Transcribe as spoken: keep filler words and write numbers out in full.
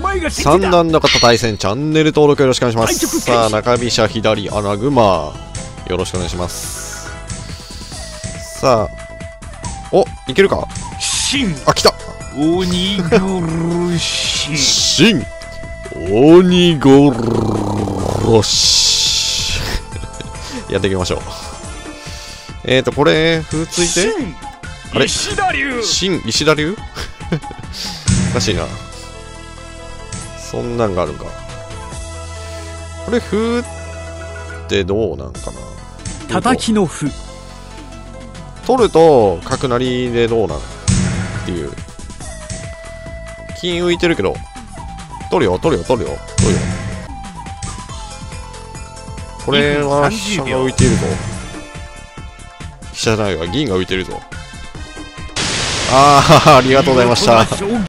三段の方対戦チャンネル登録よろしくお願いします。さあ中飛車左穴熊よろしくお願いします。さあおいけるか。あ来た鬼殺し新鬼殺しやっていきましょう。えーとこれ歩ついてあれ石田流新石田流おかしいな。そんなんがあるんか。これ歩ってどうなんかな。 叩きの歩取ると角成りでどうなんっていう。金浮いてるけど取るよ取るよ取るよ取るよ。これは飛車が浮いているぞ。飛車じゃないわ銀が浮いてるぞ。ああありがとうございました。